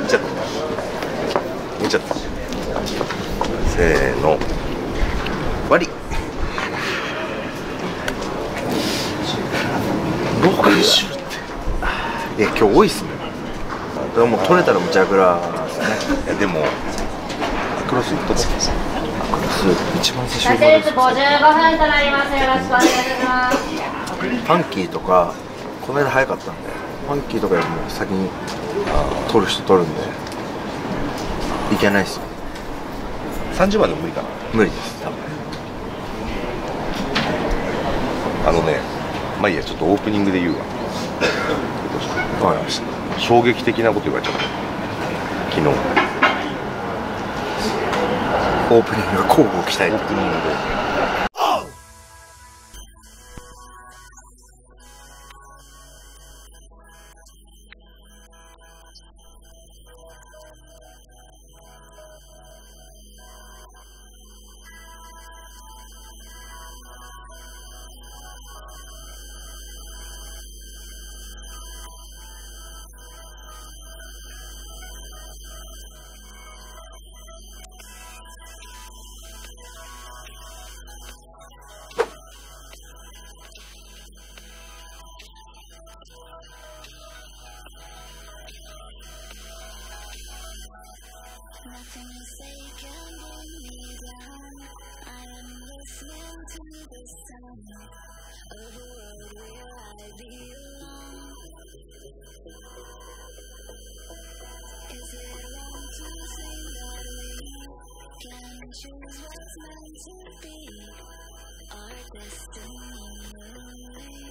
見ちゃった見ちゃった。せーの、終わり。60って。いや、今日多いっすね。でも取れたらむちゃくらですね。いやでもクロス行ったと。クロス一番最初です。 55分となります。よろしくお願いします。 ファンキーとかこの間早かったんで、ファンキーとかよりも先に取る人取るんでいけないっすよ。30番でも無理かな。無理です多分。まあいいや、ちょっとオープニングで言うわ。わかりました。衝撃的なこと言われちゃった昨日。オープニングが交互期待。オープニングで Nothing you say can bring me down. I am listening to the sound of a world where I belong. Is it wrong to say that we can choose what's meant to be? Our destiny will lead.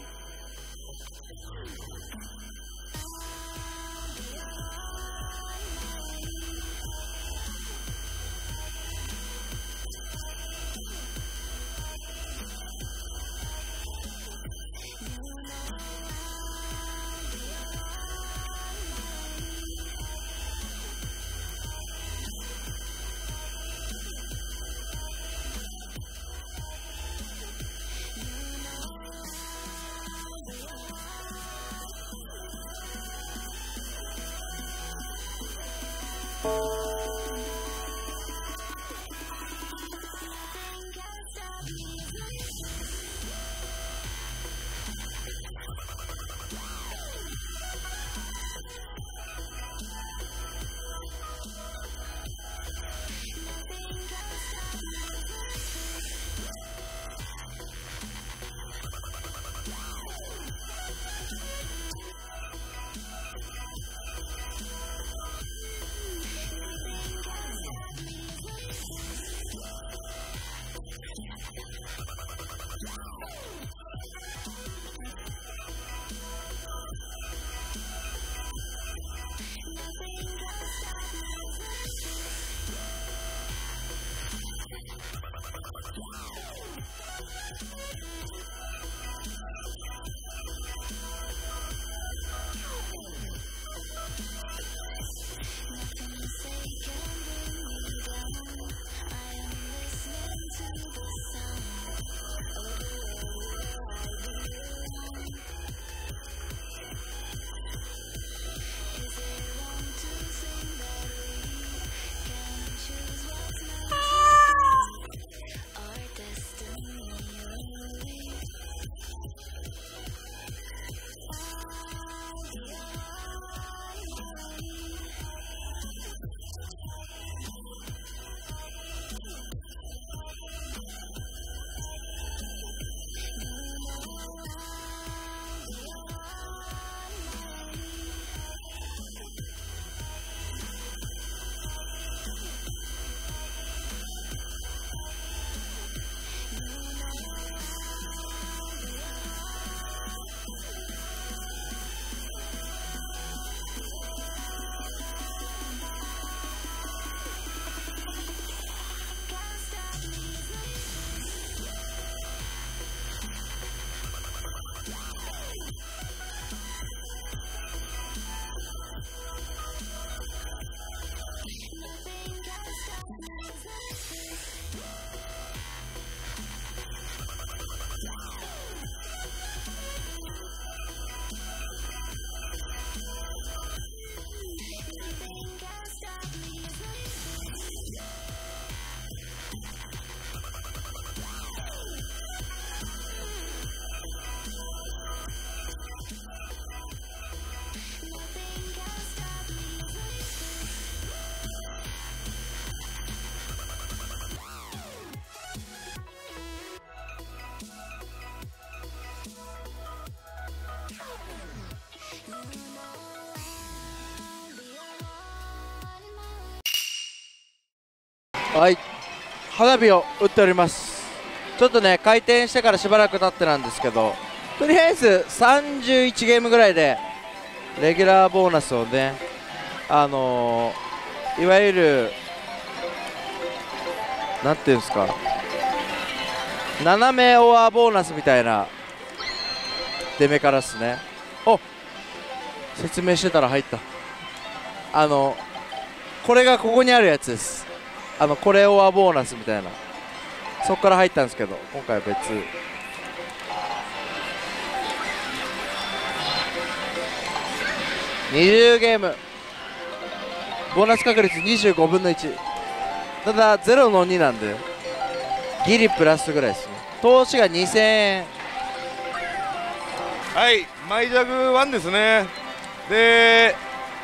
はい、花火を打っております。ちょっとね開店してからしばらく経ってなんですけど、とりあえず31ゲームぐらいでレギュラーボーナスをね、いわゆるなんていうんですか、斜めオアボーナスみたいな出目からですね。お、説明してたら入った。これがここにあるやつです。これオアボーナスみたいな、そこから入ったんですけど、今回は別。20ゲームボーナス確率25分の1、ただ0の2なんでギリプラスぐらいですね。投資が2000円。 はい、マイジャグ1ですね。で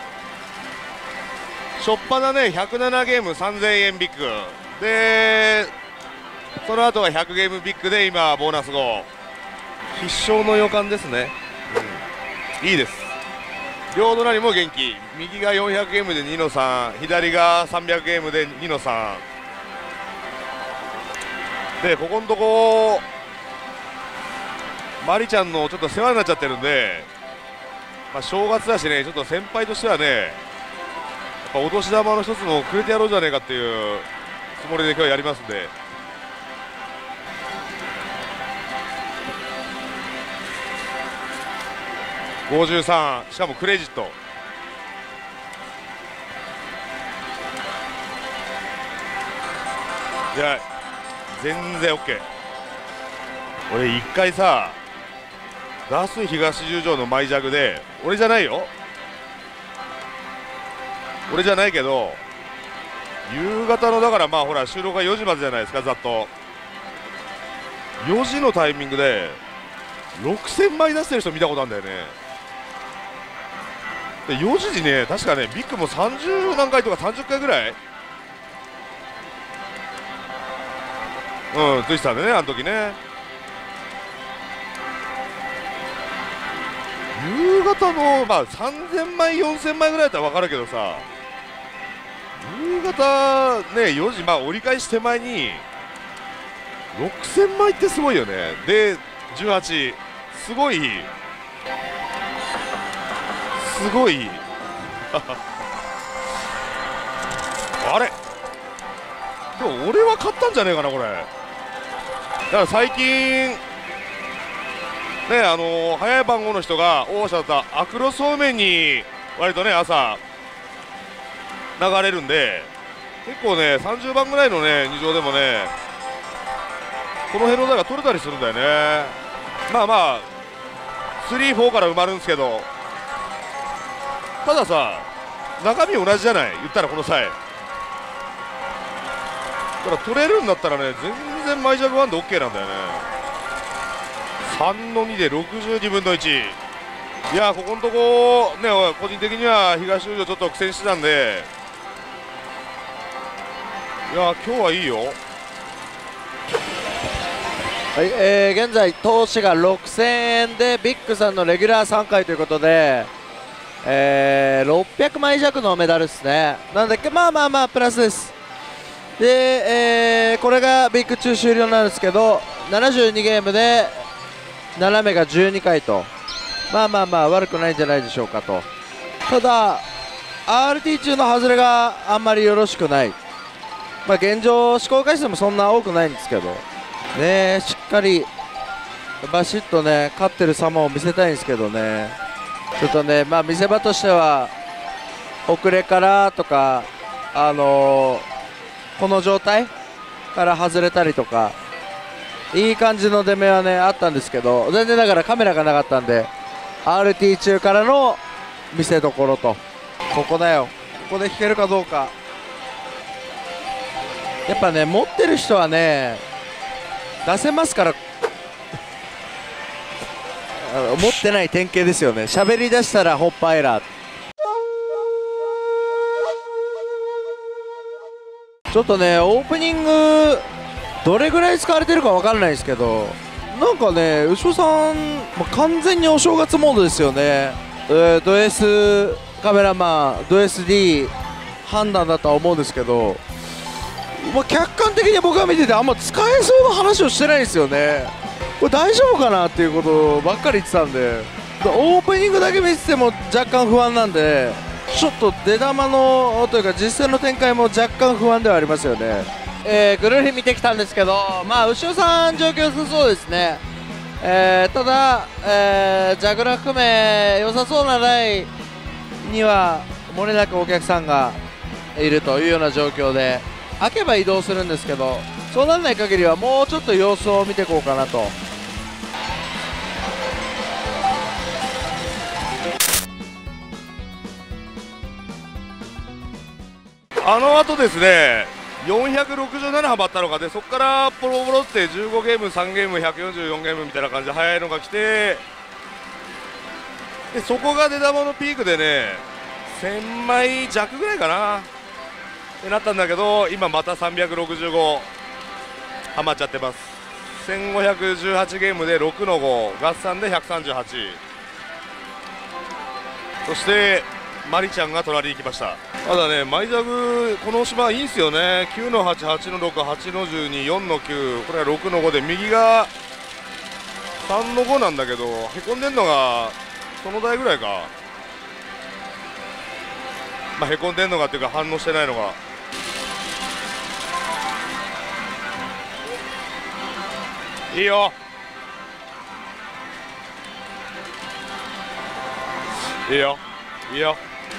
初っ端ね107ゲーム3000円ビッグで、その後は100ゲームビッグで今ボーナス5、必勝の予感ですね、いいです。両隣も元気、右が400ゲームで2の3、左が300ゲームで2の3で、ここのとこマリちゃんのちょっと世話になっちゃってるんで、正月だしね、ちょっと先輩としてはね、やっぱお年玉の一つもくれてやろうじゃねえかっていうつもりで今日やりますんで。53、しかもクレジット。いや全然 OK。 俺一回さ、ガス東十条のマイジャグで、俺じゃないよ、俺じゃないけど、夕方のだからほら収録が4時までじゃないですか、ざっと4時のタイミングで6000枚出してる人見たことあるんだよね。で4時にね、確かねビッグも30何回とか30回ぐらいついてたんでね、あの時ね。夕方の3000枚4000枚ぐらいだったら分かるけどさ、夕方ね4時、折り返し手前に6000枚ってすごいよね。で18、すごいすごいあれでも俺は買ったんじゃねえかなこれ。だから最近ね、早い番号の人がおっしゃったアクロそうめんに割とね朝流れるんで、結構ね30番ぐらいのね2乗でもねこの辺の台が取れたりするんだよね。3、4から埋まるんですけど、たださ中身同じじゃない、言ったらこの際だから取れるんだったらね全然マイジャグ1で OK なんだよね。3の2で62分の1。いやここのとこね、個人的には東十条ちょっと苦戦してたんで、いや今日はいいよ。 はい、現在投資が6000円でビッグさんのレギュラー3回ということで、600枚弱のメダルですね。なのでプラスです。で、これがビッグ中終了なんですけど、72ゲームで斜めが12回と悪くないんじゃないでしょうかと。ただ RT 中の外れがあんまりよろしくない。現状試行回数もそんな多くないんですけどね、しっかりバシッとね勝ってる様を見せたいんですけどね、ちょっとね見せ場としては遅れからとかこの状態から外れたりとかいい感じの出目はねあったんですけど、全然だからカメラがなかったんで RT 中からの見せどころと、ここだよ、ここで引けるかどうか。やっぱね持ってる人はね出せますから持ってない典型ですよね。喋り出したらホッパーエラー。ちょっとねオープニングどれぐらい使われてるか分からないですけど、なんかね牛尾さん、完全にお正月モードですよね。ド S カメラマンド SD 判断だとは思うんですけど、 まあ、客観的に僕が見ててあんま使えそうな話をしてないんですよね。これ大丈夫かなっていうことばっかり言ってたんで、オープニングだけ見てても若干不安なんで、ちょっと出玉のというか実戦の展開も若干不安ではありますよね。ぐるり見てきたんですけど、まあ後ろさん状況良さそうですね。ただ、ジャグラー含め良さそうなラインには漏れなくお客さんがいるというような状況で、開けば移動するんですけど、そうならない限りはもうちょっと様子を見ていこうかなと。 あの後ですね、467ハマったのかで、そこからポロポロって15ゲーム、3ゲーム、144ゲームみたいな感じで速いのが来て、でそこが出玉のピークでね、1000枚弱ぐらいかなってなったんだけど、今また365ハマっちゃってます。1518ゲームで6の5、合算で138。そしてマリちゃんが隣に来ました。ただね、マイザグこの芝いいんすよね。9の8、8の6、8の12、4の9、これは6の5で、右が3の5なんだけど、へこんでんのがその台ぐらいか。まあ、へこんでんのがっていうか反応してないのが。いいよいいよいいよ。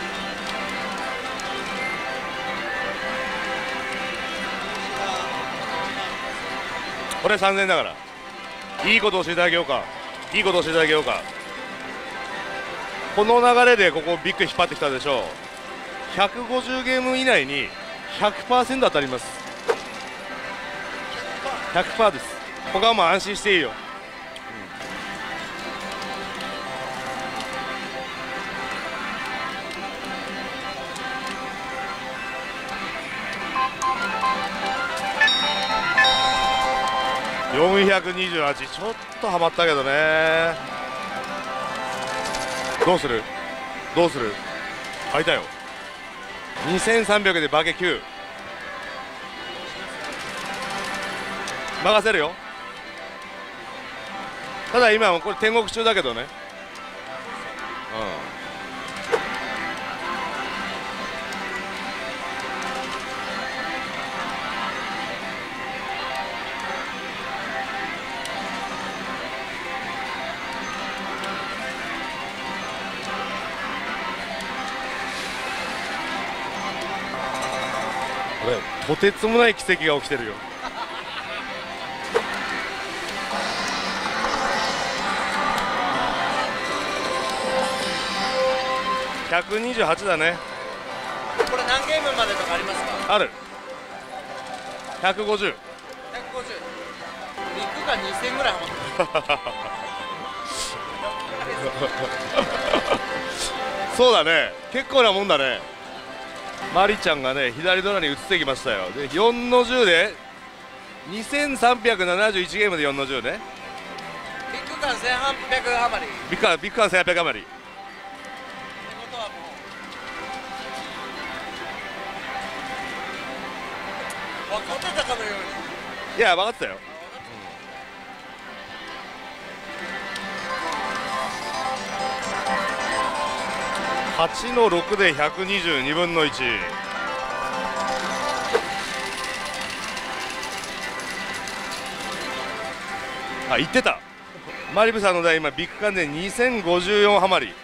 これ3000円だから、いいことをしていただけようか、いいことをしていただけようか。この流れでここビッグ引っ張ってきたでしょう。150ゲーム以内に 100% 当たります。 100% です。他はもう安心していいよ。428、ちょっとハマったけどね。どうするどうする。開いたよ。2300でバケ9任せるよ。ただ今これ天国中だけどね。これとてつもない奇跡が起きてるよ。128だね。 これ何ゲームまでとかありますか？ ある。150。 150。肉が2000ぐらいハマってる。 そうだね、結構なもんだね。マリちゃんがね左ドラに移ってきましたよ。で4の10で2371ゲームで4の10ね。 ビッグ感1800余り。 ビッグカン1800余り。 分かってたかのように。 いや分かってたよ。8の6で122分の1。あ、言ってた。マリブさんの台今ビッグカンで2054ハマり。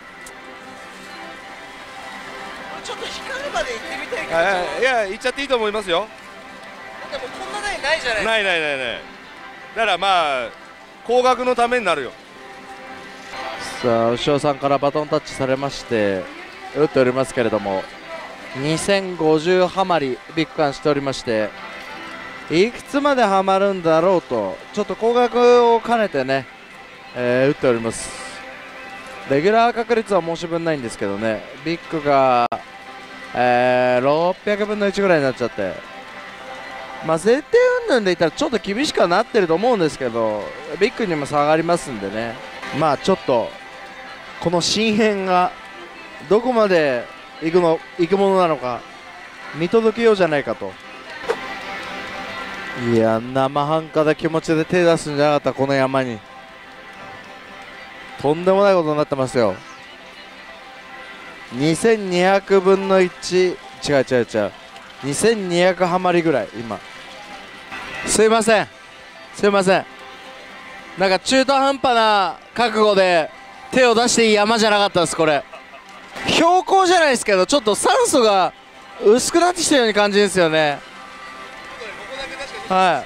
ちょっと光るまで行ってみたいけど。 いや行っちゃっていいと思いますよ。 でもこんな台ないじゃないですか。 ない。だからまあ高額のためになるよ。 さあ牛尾さんからバトンタッチされまして打っておりますけれども、2050ハマりビッグカンしておりまして、いくつまでハマるんだろうとちょっと高額を兼ねてね、打っております。レギュラー確率は申し分ないんですけどね、ビッグが、600分の1ぐらいになっちゃって、まあ設定云々で言ったらちょっと厳しくはなってると思うんですけど、ビッグにも差がありますんでね、まあちょっとこの新編がどこまで行くものなのか見届けようじゃないかと。 いや、生半可な気持ちで手出すんじゃなかった、この山に。とんでもないことになってますよ。2200分の1、違う2200ハマりぐらい今。すいませんなんか中途半端な覚悟で手を出していい山じゃなかったです。これ標高じゃないですけど、ちょっと酸素が薄くなってきたように感じるんですよね。はい、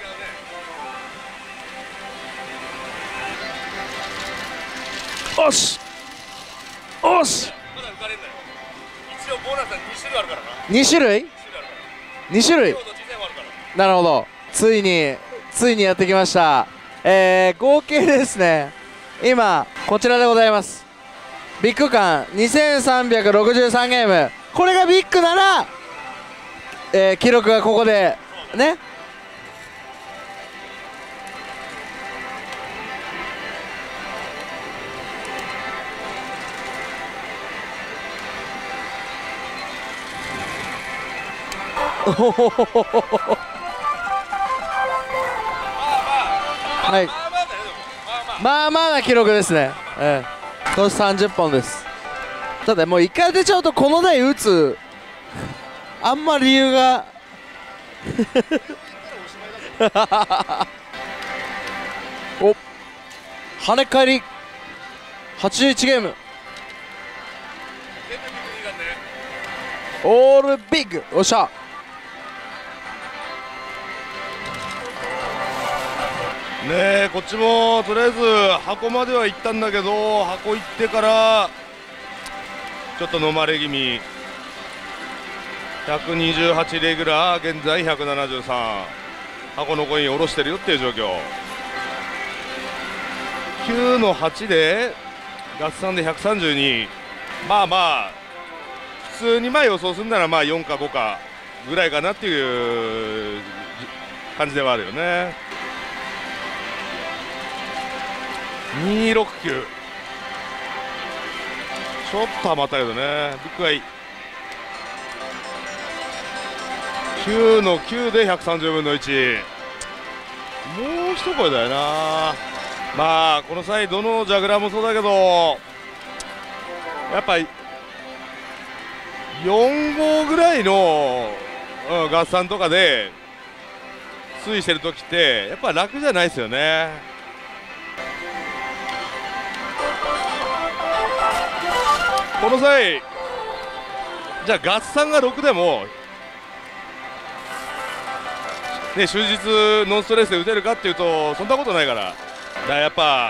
おし一応ボーナスは2種類あるからな。 2種類なるほど。ついにやってきました。合計ですね、今こちらでございます。ビッグ感2363ゲーム。これがビッグなら、記録がここでね。はい、まあまあな記録ですね。今年30本です。ただもう1回当てちゃうとこの台打つあんま理由がお、跳ね返り81ゲームオールビッグ。おっしゃ。 ねえ、こっちもとりあえず箱までは行ったんだけど、箱行ってからちょっと飲まれ気味。128レギュラー、現在173。箱のコイン下ろしてるよっていう状況。9の8で合算で132。まあまあ普通に予想するなら4か5かぐらいかなっていう感じではあるよね。269、ちょっと余ったけどね。ビッグアイ9の9で130分の1。もう一声だよな。まあこの際どのジャグラーもそうだけど、やっぱり4号ぐらいの、合算とかで推移してるときってやっぱ楽じゃないですよね。この際じゃあ合算が6でも、ね、終日ノンストレスで打てるかっていうとそんなことないから。だからやっぱ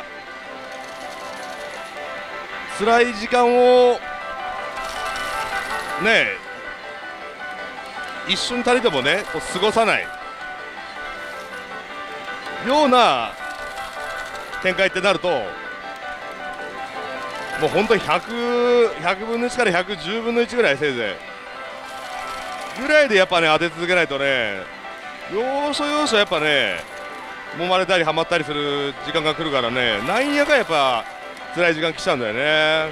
辛い時間をね一瞬たりともねこう過ごさないような展開ってなると、もう本当に100分の1から110分の1ぐらいせいぜいぐらいでやっぱね当て続けないとね、要所要所やっぱね揉まれたりはまったりする時間が来るからね、なんやかやっぱ辛い時間来ちゃうんだよね。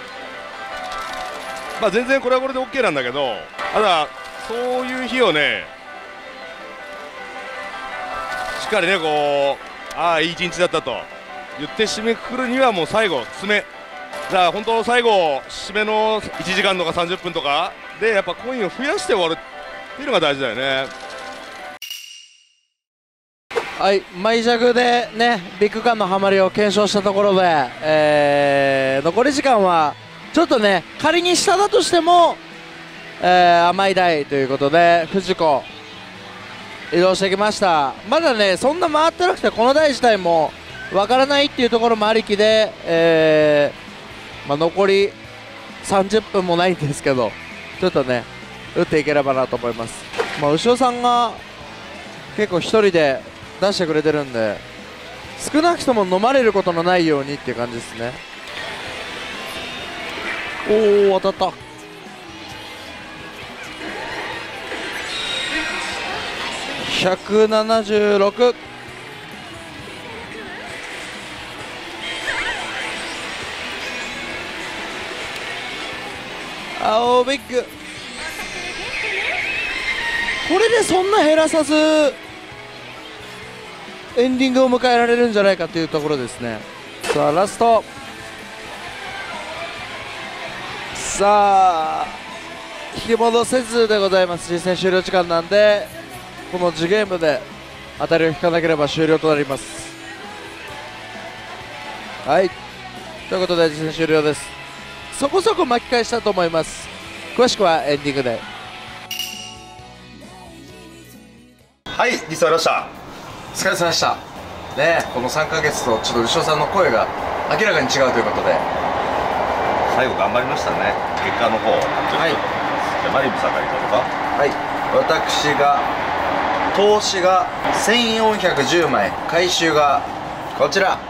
まあ全然これはこれで OK なんだけど、ただそういう日をねしっかりねこういい一日だったと言って締めくくるにはもう最後詰め。じゃあ本当最後締めの1時間とか30分とかでやっぱコインを増やして終わるっていうのが大事だよね。 はい、マイジャグでねビッグ感のハマりを検証したところで、残り時間はちょっとね仮に下だとしても、甘い台ということで藤子移動してきました。まだねそんな回ってなくてこの台自体もわからないっていうところもありきで、残り30分もないんですけどちょっとね打っていければなと思います。後ろさんが結構1人で出してくれてるんで少なくとも飲まれることのないようにっていう感じですね。おお当たった。176。青ビッグ。これでそんな減らさずエンディングを迎えられるんじゃないかというところですね。さあラスト、さあ引き戻せずでございます。実戦終了時間なんで、この次ゲームで当たりを引かなければ終了となります。はい、ということで実戦終了です。そこそこ巻き返したと思います。詳しくはエンディングで。 はい、リストありました。 お疲れ様でしたね。この3ヶ月とちょっと牛尾さんの声が明らかに違うということで、 最後頑張りましたね。結果の方、 はい、 じゃあマリブさんからいこうか。 はい、私が投資が1410枚、回収がこちら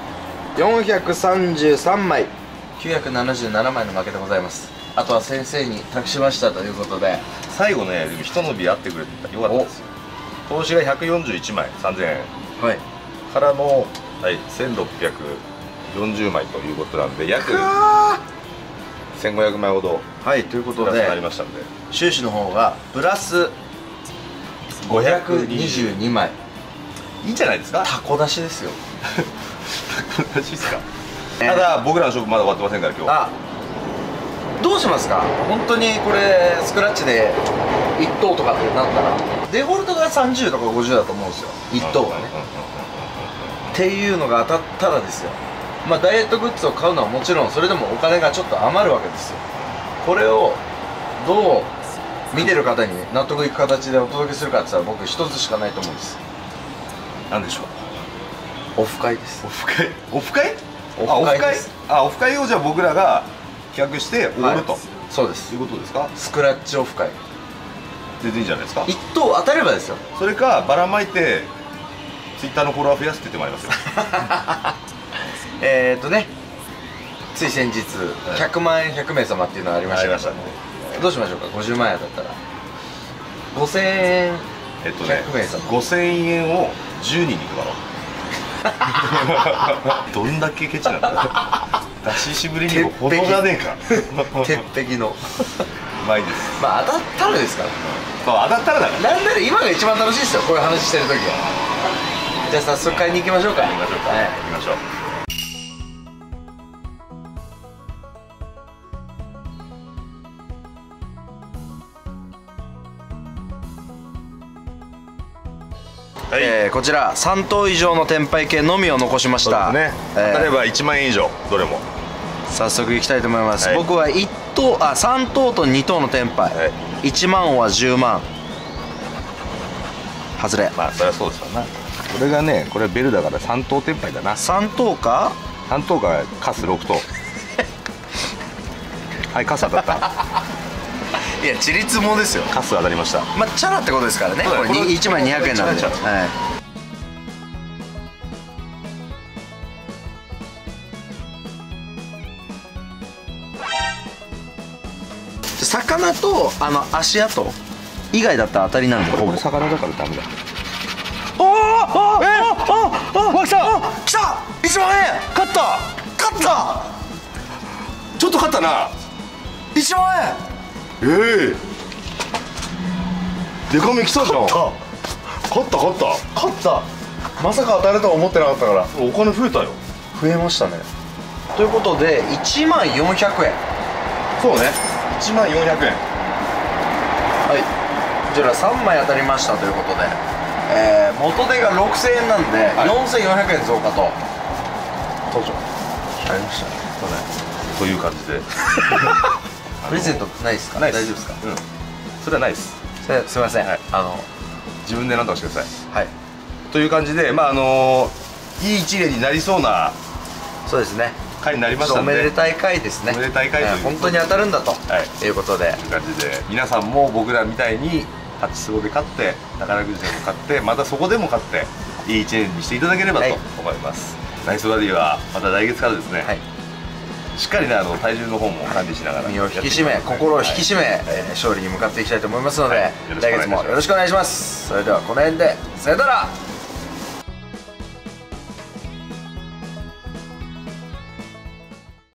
433枚、977枚の負けでございます。あとは先生に託しましたということで、 最後ね、でも一伸びあってくれてよかったですよ。投資が141枚3000円はいからの、はい、1640枚ということなんで、約1500枚ほどはい、ということプラスになりでましたんで、 収支の方がプラス522枚、 いいんじゃないですか。 タコ出しですよ。 らしいですか。ただ僕らの勝負まだ終わってませんから今日。 あ、どうしますか。本当にこれスクラッチで1等とかってなったらデフォルトが30とか50だと思うんですよ、1等がね。っていうのが当たったらですよ、まあダイエットグッズを買うのはもちろん、それでもお金がちょっと余るわけですよ。これをどう見てる方に納得いく形でお届けするかって言ったら、僕一つしかないと思うんです。 なんでしょオフ会です。 う。オフ会。オフ会？ オフ会です。 あ、オフ会をじゃあ僕らが企画して終わると、 はい、そうです。 いうことですか。 スクラッチオフ会、 全然いいじゃないですか。 1等当たればですよ。 それかばらまいてツイッターのフォロワー増やすって言ってもありますよ。 ね、つい先日100万円100名様っていうのがありましたけど、どうしましょうか。50万円だったら5000円100名様、 5000円を10人に配ろう。どんだけケチなんだ。出ししぶりにも程がねえか。 鉄壁のうまいです。 まあ当たったらですから、 そう当たったらだから。 なんなら今が一番楽しいですよ、こういう話してる時は。じゃあ早速買いに行きましょうか。 行きましょうか。 はい、 行きましょう。はい、 こちら3等以上のテンパイ系のみを残しました。 そうですね。当たれば1万円以上どれも。 早速いきたいと思います。 はい、 僕は3等と2等のテンパイ、はい、1万は10万外れ。 まあそりゃそうですわな。これがね、これベルだから3等テンパイだな。 3等か 3等かカス6等。はい、カス当たった。 いや、ちりつもですよ。 カス当たりました。 まあチャラってことですからね。これ1枚200円なんで。はい、魚と足跡以外だったら当たりなんで、 これ魚だからダメだ。 おおおおおお、来た来た、1万円勝った、勝った、 ちょっと勝ったな。 1万円。 デカめ来たじゃん。勝った勝った勝った。まさか当たるとは思ってなかったから。 お金増えたよ。 増えましたね。ということで1万400円。 そうね、1万400円。 はい、こちら3枚当たりましたということで、元手が6000円なんで、はい、4400円増加と登場ありましたね。 という感じで。 プレゼントないですか。大丈夫ですか。 うん、それはないです。 すいません、はい、 自分で何とかしてください。 はい、 という感じで、まあいい一例になりそうな、 そうですね、 回になりましたので、 おめでたい回ですね。 おめでたい回という本当に当たるんだと、いうことで、 という感じで、皆さんも僕らみたいに8スロで勝って宝くじでも勝って、またそこでも勝っていい一年にしていただければと思います。ナイスバディはまた来月からですね、はい、しっかりね体重の方も管理しながら、 身を引き締め、心を引き締め、勝利に向かっていきたいと思いますので、来月もよろしくお願いします。それではこの辺でさよなら。